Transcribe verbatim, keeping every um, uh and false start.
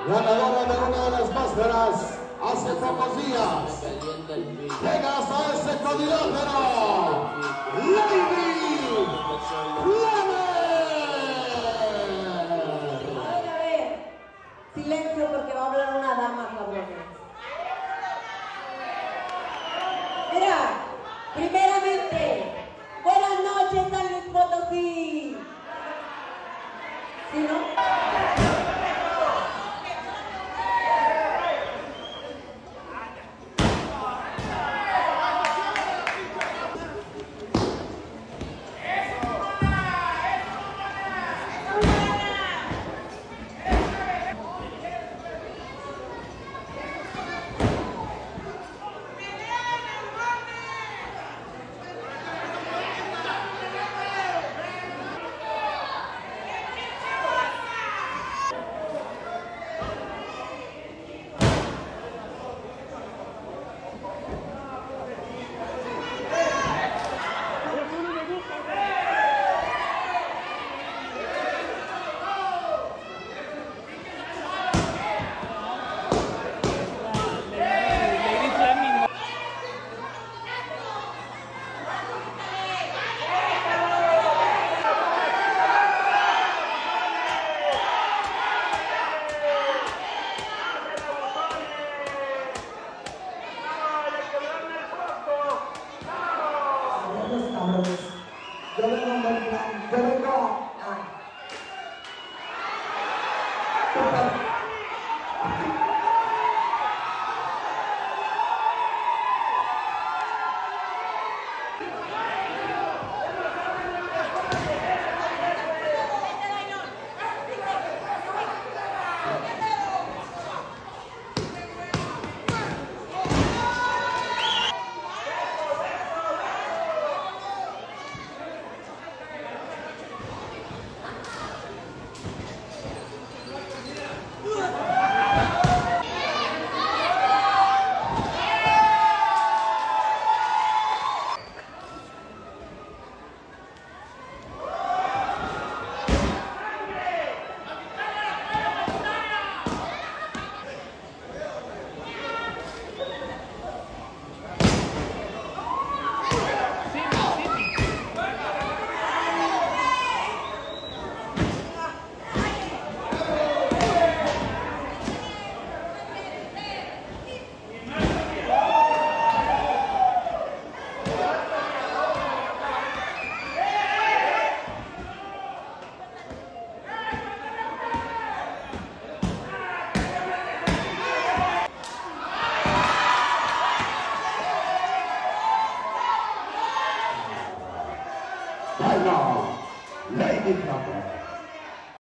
ganadora de una de las máscaras hace pocos días. Llega hasta ese cuadrilátero, Lady Flamer. A ver, a ver, silencio porque va a hablar una dama, cabrones. Mira, primeramente, buenas noches, San Luis Potosí. ¿Sí, no? Yo vengo en buen plan, yo vengo a... Dylong, Lady Flamer.